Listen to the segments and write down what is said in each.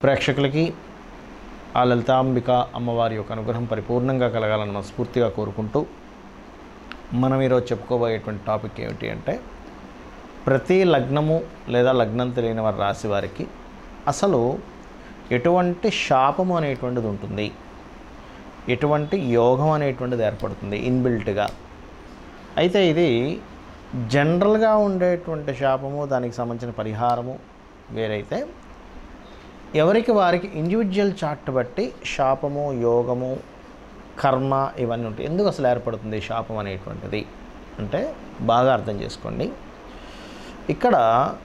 ప్రేక్షకులకి ఆ లలితాంబిక అమ్మవారి యొక్క అనుగ్రహం పరిపూర్ణంగా కలగాలని మనస్ఫూర్తిగా కోరుకుంటూ మనం ఈరోజు చెప్పుకోబోయేటువంటి టాపిక్ ఏమిటి అంటే ప్రతి లగ్నము లేదా లగ్నం తెలియని వారి రాశి వారికి అసలు ఎటువంటి శాపము అనేటువంటిది ఉంటుంది, ఎటువంటి యోగం అనేటువంటిది ఏర్పడుతుంది ఇన్బిల్ట్గా. అయితే ఇది జనరల్గా ఉండేటువంటి శాపము, దానికి సంబంధించిన పరిహారము వేరైతే ఎవరికి వారికి ఇండివిజువల్ చార్ట్ బట్టి శాపము, యోగము, కర్మ ఇవన్నీ ఉంటాయి. ఎందుకు అసలు ఏర్పడుతుంది శాపం అనేటువంటిది అంటే బాగా అర్థం చేసుకోండి. ఇక్కడ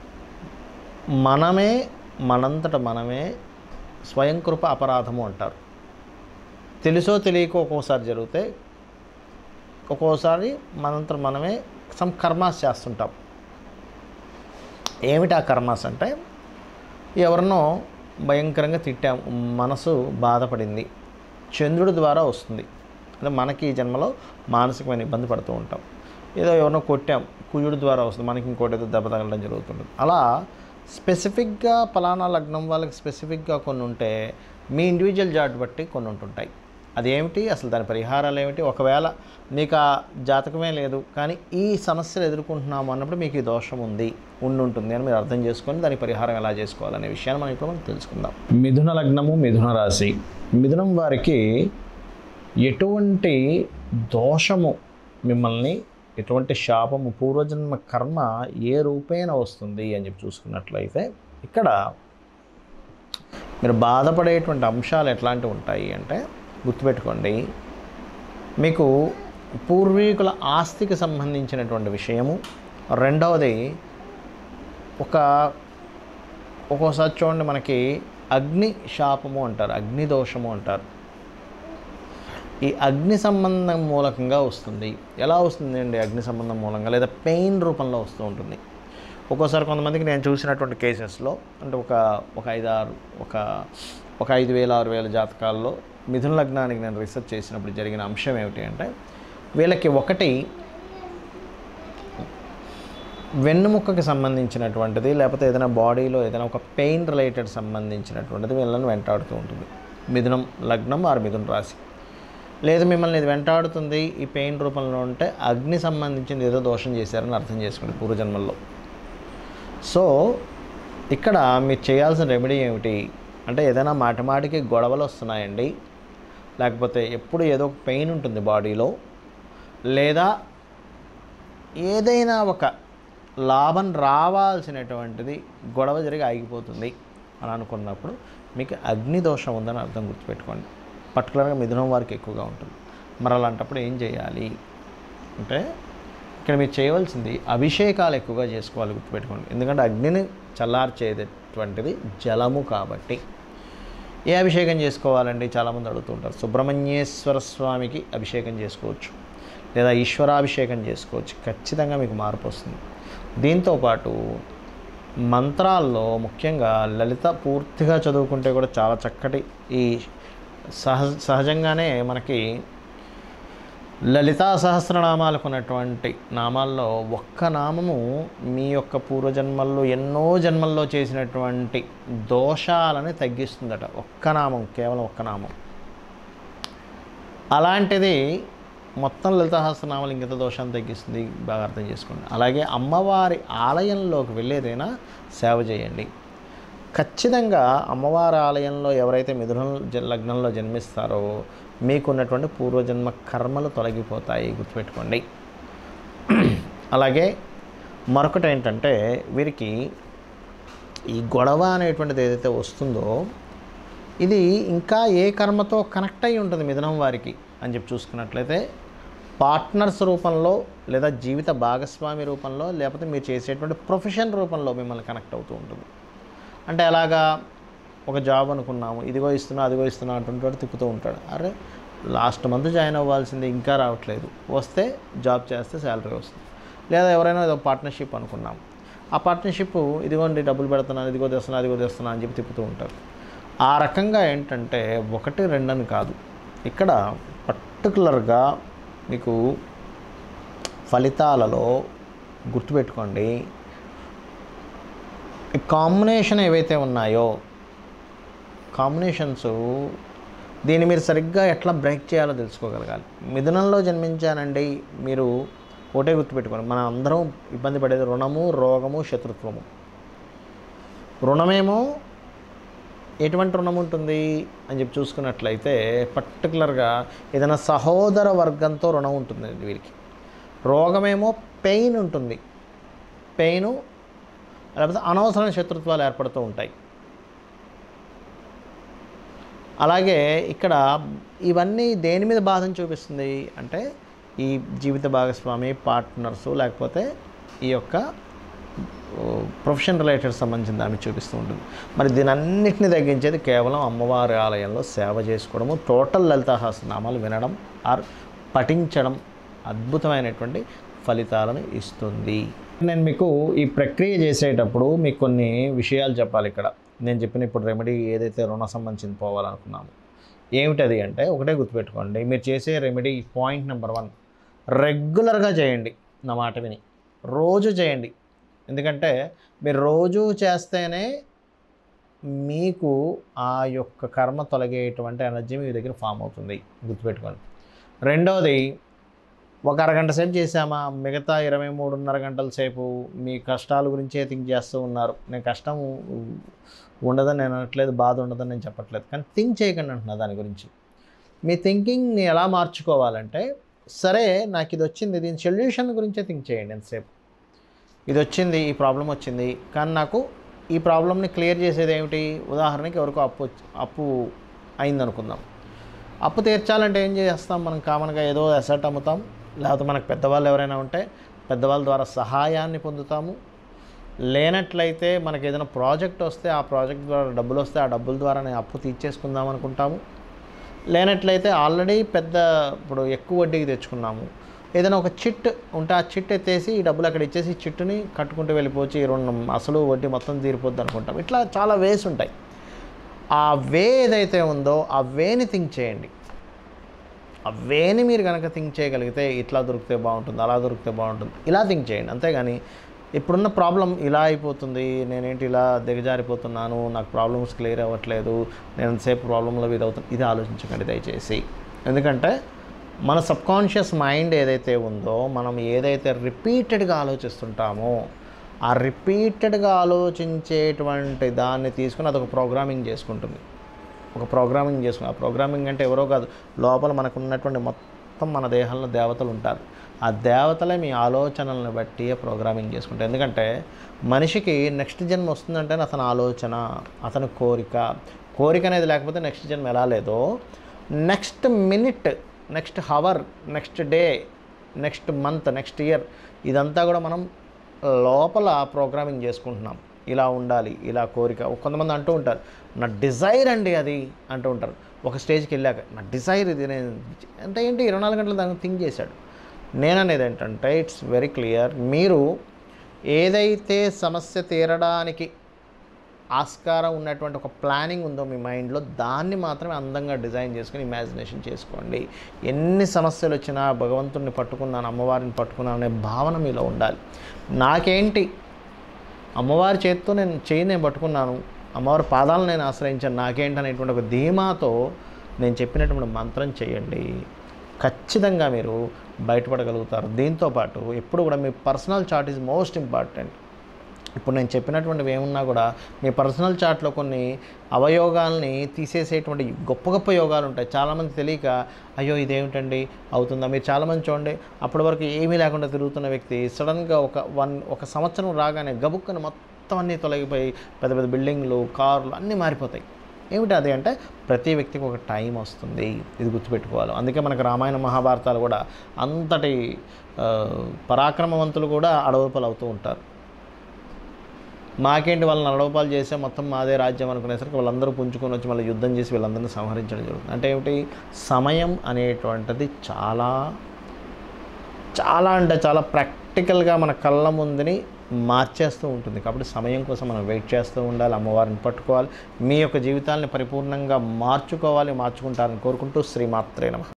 మనంతట మనమే స్వయంకృప అపరాధము అంటారు. తెలుసో తెలియకో ఒక్కోసారి జరిగితే, ఒక్కోసారి మనంతట మనమే సమ్ కర్మాస్ చేస్తుంటాం. ఏమిటి ఆ కర్మాస్ అంటే, ఎవరినో భయంకరంగా తిట్టాం, మనసు బాధపడింది, చంద్రుడి ద్వారా వస్తుంది. అంటే మనకి ఈ జన్మలో మానసికమైన ఇబ్బంది పడుతూ ఉంటాం. ఏదో ఎవరినో కొట్టాం, కుజుడి ద్వారా వస్తుంది, మనకి ఇంకోటి ఏదో దెబ్బ తగలడం జరుగుతుంటుంది. అలా స్పెసిఫిక్గా ఫలానా లగ్నం వాళ్ళకి స్పెసిఫిక్గా కొన్ని ఉంటే, మీ ఇండివిజువల్ చార్ట్ బట్టి కొన్ని ఉంటుంటాయి. అదేమిటి, అసలు దాని పరిహారాలు ఏమిటి? ఒకవేళ మీకు ఆ జాతకమే లేదు కానీ ఈ సమస్యలు ఎదుర్కొంటున్నాము అన్నప్పుడు మీకు ఈ దోషం ఉంటుంది అని మీరు అర్థం చేసుకొని దాని పరిహారం ఎలా చేసుకోవాలనే విషయాన్ని మనం ఇప్పుడు తెలుసుకుందాం. మిథున లగ్నము, మిథున రాశి. మిథునం వారికి ఎటువంటి దోషము మిమ్మల్ని, ఎటువంటి శాపము, పూర్వజన్మ కర్మ ఏ రూపేణ వస్తుంది అని చెప్పి చూసుకున్నట్లయితే, ఇక్కడ మీరు బాధపడేటువంటి అంశాలు ఎట్లాంటివి ఉంటాయి అంటే, గుర్తుపెట్టుకోండి, మీకు పూర్వీకుల ఆస్తికి సంబంధించినటువంటి విషయము. రెండవది, ఒక్కోసారి చూడండి మనకి అగ్ని శాపము అంటారు, అగ్ని దోషము అంటారు. ఈ అగ్ని సంబంధం మూలకంగా వస్తుంది. ఎలా వస్తుంది అండి? అగ్ని సంబంధం మూలంగా లేదా పెయిన్ రూపంలో వస్తూ ఉంటుంది. ఒక్కోసారి కొంతమందికి నేను చూసినటువంటి కేసెస్లో, అంటే ఒక 5,000 6,000 జాతకాల్లో మిథున లగ్నానికి నేను రీసెర్చ్ చేసినప్పుడు జరిగిన అంశం ఏమిటి అంటే, వీళ్ళకి ఒకటి వెన్నుముక్కకి సంబంధించినటువంటిది, లేకపోతే ఏదైనా బాడీలో ఏదైనా ఒక పెయిన్ రిలేటెడ్ సంబంధించినటువంటిది వీళ్ళని వెంటాడుతూ ఉంటుంది. మిథునం లగ్నం ఆరు మిథున రాశి. లేదు మిమ్మల్ని ఇది వెంటాడుతుంది ఈ పెయిన్ రూపంలో ఉంటే అగ్ని సంబంధించింది ఏదో దోషం చేశారని అర్థం చేసుకోండి పూర్వజన్మల్లో. సో ఇక్కడ మీరు చేయాల్సిన రెమెడీ ఏమిటి అంటే, ఏదైనా మాటిమాటికి గొడవలు వస్తున్నాయండి, లేకపోతే ఎప్పుడు ఏదో ఒక పెయిన్ ఉంటుంది బాడీలో, లేదా ఏదైనా ఒక లాభం రావాల్సినటువంటిది గొడవ జరిగి ఆగిపోతుంది అని అనుకున్నప్పుడు మీకు అగ్ని దోషం ఉందని అర్థం. గుర్తుపెట్టుకోండి. పర్టికులర్గా మిథునం వారికి ఎక్కువగా ఉంటుంది. మరి అలాంటప్పుడు ఏం చేయాలి అంటే, ఇక్కడ మీరు చేయవలసింది అభిషేకాలు ఎక్కువగా చేసుకోవాలి. గుర్తుపెట్టుకోండి. ఎందుకంటే అగ్నిని చల్లార్చేటటువంటిది జలము కాబట్టి. ఏ అభిషేకం చేసుకోవాలండి? చాలామంది అడుగుతుంటారు. సుబ్రహ్మణ్యేశ్వర స్వామికి అభిషేకం చేసుకోవచ్చు, లేదా ఈశ్వరాభిషేకం చేసుకోవచ్చు. ఖచ్చితంగా మీకు మార్పు వస్తుంది. దీంతోపాటు మంత్రాల్లో ముఖ్యంగా లలిత పూర్తిగా చదువుకుంటే కూడా చాలా చక్కటి, ఈ సహజంగానే మనకి లలితా సహస్రనామాలకు ఉన్నటువంటి నామాల్లో ఒక్క నామము మీ యొక్క పూర్వజన్మల్లో ఎన్నో జన్మల్లో చేసినటువంటి దోషాలని తగ్గిస్తుందట. ఒక్క నామం, కేవలం ఒక్క నామం. అలాంటిది మొత్తం లలితా సహస్రనామాలు ఇంకిత దోషాన్ని తగ్గిస్తుంది. బాగా అర్థం చేసుకోండి. అలాగే అమ్మవారి ఆలయంలోకి వెళ్ళేదైనా సేవ చేయండి. ఖచ్చితంగా అమ్మవారి ఆలయంలో ఎవరైతే మిథున లగ్నంలో జన్మిస్తారో మీకున్నటువంటి పూర్వజన్మ కర్మలు తొలగిపోతాయి. గుర్తుపెట్టుకోండి. అలాగే మరొకటి ఏంటంటే, వీరికి ఈ గొడవ అనేటువంటిది ఏదైతే వస్తుందో ఇది ఇంకా ఏ కర్మతో కనెక్ట్ అయి ఉంటుంది మిథునం వారికి అని చెప్పి చూసుకున్నట్లయితే, పార్ట్నర్స్ రూపంలో, లేదా జీవిత భాగస్వామి రూపంలో, లేకపోతే మీరు చేసేటువంటి ప్రొఫెషన్ రూపంలో మిమ్మల్ని కనెక్ట్ అవుతూ ఉంటుంది. అంటే అలాగా ఒక జాబ్ అనుకున్నాము, ఇదిగో ఇస్తున్నా అదిగో ఇస్తున్నా అంటుంటాడు, తిప్పుతూ ఉంటాడు. అరే లాస్ట్ మంత్ జాయిన్ అవ్వాల్సింది ఇంకా రావట్లేదు, వస్తే జాబ్ చేస్తే శాలరీ వస్తుంది. లేదా ఎవరైనా ఏదో పార్ట్నర్షిప్ అనుకున్నాము, ఆ పార్ట్నర్షిప్ ఇదిగోండి డబ్బులు పెడుతున్నాను, ఇదిగో తెస్తున్నా అదిగో తెస్తున్నా అని చెప్పి తిప్పుతూ ఉంటారు. ఆ రకంగా ఏంటంటే 1 2 అని కాదు, ఇక్కడ పర్టికులర్గా మీకు ఫలితాలలో గుర్తుపెట్టుకోండి, ఈ కాంబినేషన్ ఏవైతే ఉన్నాయో కాంబినేషన్స్ దీన్ని మీరు సరిగ్గా ఎట్లా బ్రేక్ చేయాలో తెలుసుకోగలగాలి. మిథునంలో జన్మించానండి మీరు ఒకటే గుర్తుపెట్టుకోండి, మనం అందరం ఇబ్బంది పడేది రుణము, రోగము, శత్రుత్వము. రుణమేమో ఎటువంటి రుణం ఉంటుంది అని చెప్పి చూసుకున్నట్లయితే పర్టికులర్గా ఏదైనా సహోదర వర్గంతో రుణం ఉంటుంది వీరికి. రోగమేమో పెయిన్ ఉంటుంది, పెయిను లేకపోతే అనవసరమైన శత్రుత్వాలు ఏర్పడుతూ ఉంటాయి. అలాగే ఇక్కడ ఇవన్నీ దేని మీద బాధను చూపిస్తుంది అంటే ఈ జీవిత భాగస్వామి, పార్ట్నర్సు, లేకపోతే ఈ యొక్క ప్రొఫెషన్ రిలేటెడ్ సంబంధించిన దాన్ని చూపిస్తూ ఉంటుంది. మరి దీని అన్నింటినీ తగ్గించేది కేవలం అమ్మవారి ఆలయంలో సేవ చేసుకోవడము, టోటల్ లలితా సహస్రనామాలు వినడం ఆర్ పఠించడం అద్భుతమైనటువంటి ఫలితాలను ఇస్తుంది. నేను మీకు ఈ ప్రక్రియ చేసేటప్పుడు మీకు కొన్ని విషయాలు చెప్పాలి. ఇక్కడ నేను చెప్పిన ఇప్పుడు రెమెడీ ఏదైతే రుణ సంబంధించింది పోవాలనుకున్నాము ఏమిటది అంటే ఒకటే గుర్తుపెట్టుకోండి, మీరు చేసే రెమెడీ పాయింట్ నెంబర్ 1 రెగ్యులర్గా చేయండి. నా మాట విని రోజు చేయండి. ఎందుకంటే మీరు రోజు చేస్తేనే మీకు ఆ యొక్క కర్మ తొలగేటువంటి ఎనర్జీ మీ దగ్గర ఫామ్ అవుతుంది, గుర్తుపెట్టుకోండి. రెండవది, ఒక అరగంట సేపు చేసామా, మిగతా 23.5 గంటల సేపు మీ కష్టాల గురించే థింక్ చేస్తూ ఉన్నారు. నేను కష్టం ఉండదని నేను అనట్లేదు, బాధ ఉండదని నేను చెప్పట్లేదు, కానీ థింక్ చేయకండి అంటున్నా దాని గురించి. మీ థింకింగ్ని ఎలా మార్చుకోవాలంటే, సరే నాకు ఇది వచ్చింది, దీని సొల్యూషన్ గురించే థింక్ చేయండి ఎంతసేపు. ఇది వచ్చింది, ఈ ప్రాబ్లం వచ్చింది, కానీ నాకు ఈ ప్రాబ్లమ్ని క్లియర్ చేసేది ఏమిటి? ఉదాహరణకి ఎవరికో అప్పు అయిందనుకుందాం. అప్పు తీర్చాలంటే ఏం చేస్తాం మనం? కామన్గా ఏదో అసెట్ అమ్ముతాం, లేకపోతే మనకు పెద్దవాళ్ళు ఎవరైనా ఉంటే పెద్దవాళ్ళ ద్వారా సహాయాన్ని పొందుతాము. లేనట్లయితే మనకి ఏదైనా ప్రాజెక్ట్ వస్తే ఆ ప్రాజెక్ట్ ద్వారా డబ్బులు వస్తే ఆ డబ్బుల ద్వారా నేను అప్పు తీర్చేసుకుందాం అనుకుంటాము. లేనట్లయితే ఆల్రెడీ ఇప్పుడు ఎక్కువ వడ్డీకి తెచ్చుకున్నాము, ఏదైనా ఒక చిట్ ఉంటే ఆ చిట్ ఎత్తేసి ఈ డబ్బులు అక్కడ ఇచ్చేసి చిట్టుని కట్టుకుంటూ వెళ్ళిపోవచ్చు, ఈ అసలు వడ్డీ మొత్తం తీరిపోద్ది అనుకుంటాం. ఇట్లా చాలా వేస్ ఉంటాయి. ఆ వే ఏదైతే ఉందో ఆ వేని థింక్ చేయండి. ఆ వేని మీరు కనుక థింక్ చేయగలిగితే ఇట్లా దొరికితే బాగుంటుంది, అలా దొరికితే బాగుంటుంది, ఇలా థింక్ చేయండి. అంతేగాని ఇప్పుడున్న ప్రాబ్లం ఇలా అయిపోతుంది, నేనేంటి ఇలా దిగజారిపోతున్నాను, నాకు ప్రాబ్లమ్స్ క్లియర్ అవ్వట్లేదు, నేను ఎంతసేపు ప్రాబ్లంలో ఇదవుతుంది, ఇది ఆలోచించకండి దయచేసి. ఎందుకంటే మన సబ్కాన్షియస్ మైండ్ ఏదైతే ఉందో, మనం ఏదైతే రిపీటెడ్గా ఆలోచిస్తుంటామో ఆ రిపీటెడ్గా ఆలోచించేటువంటి దాన్ని తీసుకుని అదొక ప్రోగ్రామింగ్ చేసుకుంటుంది. ఆ ప్రోగ్రామింగ్ అంటే ఎవరో కాదు, లోపల మనకు ఉన్నటువంటి మొత్తం మన దేహంలో దేవతలు ఉంటారు. ఆ దేవతలే మీ ఆలోచనలను బట్టి ప్రోగ్రామింగ్ చేసుకుంటారు. ఎందుకంటే మనిషికి నెక్స్ట్ జన్మ వస్తుందంటే అతని ఆలోచన, అతని కోరిక అనేది లేకపోతే నెక్స్ట్ జన్మ ఎలా లేదో, next minute, next hour, next day, next month, next year, ఇదంతా కూడా మనం లోపల ప్రోగ్రామింగ్ చేసుకుంటున్నాం. ఇలా ఉండాలి, ఇలా కోరిక. కొంతమంది అంటూ ఉంటారు నా డిజైర్ అండి అది అంటూ ఉంటారు. ఒక స్టేజ్కి వెళ్ళాక నా డిజైర్ ఇది, నేను అంటే ఏంటి 24 గంటలు దాన్ని థింక్ చేశాడు. నేననేది ఏంటంటే ఇట్స్ వెరీ క్లియర్, మీరు ఏదైతే సమస్య తీరడానికి ఆస్కారం ఉన్నటువంటి ఒక ప్లానింగ్ ఉందో మీ మైండ్లో, దాన్ని మాత్రమే అందంగా డిజైన్ చేసుకుని ఇమాజినేషన్ చేసుకోండి. ఎన్ని సమస్యలు వచ్చినా భగవంతుడిని పట్టుకున్నాను, అమ్మవారిని పట్టుకున్నాను అనే భావన మీలో ఉండాలి. నాకేంటి, అమ్మవారి చేతితో నేను పట్టుకున్నాను, అమ్మవారి పాదాలను నేను ఆశ్రయించాను, నాకేంటి అనేటువంటి ఒక ధీమాతో నేను చెప్పినటువంటి మంత్రం చేయండి. ఖచ్చితంగా మీరు బయటపడగలుగుతారు. దీంతోపాటు ఎప్పుడు కూడా మీ personal chart is most important. ఇప్పుడు నేను చెప్పినటువంటివి ఏమున్నా కూడా మీ పర్సనల్ చార్ట్లో కొన్ని అవయోగాల్ని తీసేసేటువంటి గొప్ప గొప్ప యోగాలు ఉంటాయి. చాలామంది తెలియక అయ్యో ఇదేమిటండి అవుతుందా. మీరు చాలామంది చూడండి, అప్పటి వరకు ఏమీ లేకుండా తిరుగుతున్న వ్యక్తి సడన్గా ఒక సంవత్సరం రాగానే గబుక్కని మొత్తం అన్నీ తొలగిపోయి పెద్ద పెద్ద బిల్డింగ్లు, కార్లు అన్నీ మారిపోతాయి. ఏమిటి అది అంటే ప్రతి వ్యక్తికి ఒక టైం వస్తుంది, ఇది గుర్తుపెట్టుకోవాలి. అందుకే మనకు రామాయణ మహాభారతాలు కూడా అంతటి పరాక్రమవంతులు కూడా అడవుపాలు అవుతూ ఉంటారు. మాకేంటి వాళ్ళని అడవుపాలు చేస్తే మొత్తం మాదే రాజ్యం అనుకునేసరికి వాళ్ళందరూ పుంజుకొని వచ్చి మళ్ళీ యుద్ధం చేసి వీళ్ళందరినీ సంహరించడం జరుగుతుంది. అంటే ఏమిటి, సమయం అనేటువంటిది చాలా చాలా అంటే చాలా ప్రాక్టికల్గా మన కళ్ళ ముందుని మార్చేస్తూ ఉంటుంది. కాబట్టి సమయం కోసం మనం వెయిట్ చేస్తూ ఉండాలి, అమ్మవారిని పట్టుకోవాలి, మీ యొక్క జీవితాన్ని పరిపూర్ణంగా మార్చుకుంటారని కోరుకుంటూ శ్రీమాత్రే నమః.